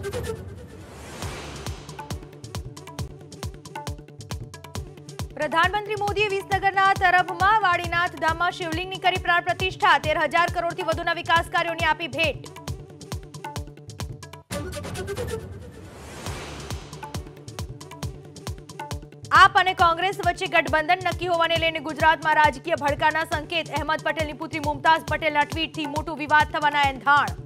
प्रधानमंत्री मोदीए विसनगરના તરભમાં વાડીનાથ ધામમાં શિવલિંગની કરી પ્રાણ પ્રતિષ્ઠા 13,000 કરોડથી વધુના વિકાસ કાર્યોની આપી ભેટ। આપ અને કોંગ્રેસ વચ્ચે ગઠબંધન નક્કી હોવાને લઈને ગુજરાતમાં રાજકીય ભડકાના સંકેત। અહેમદ પટેલની પુત્રી મુમતાઝ પટેલના ટ્વીટથી મોટો વિવાદ થવાના એંધાણ।